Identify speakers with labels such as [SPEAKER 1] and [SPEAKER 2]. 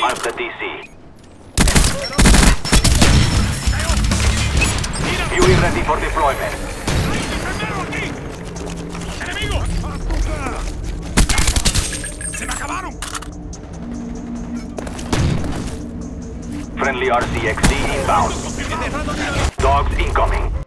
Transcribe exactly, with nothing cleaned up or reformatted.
[SPEAKER 1] Mark the D C. Fury ready for deployment.
[SPEAKER 2] ¡Enemigo! ¡Se me acabaron!
[SPEAKER 1] Friendly R C X D inbound. Dogs incoming.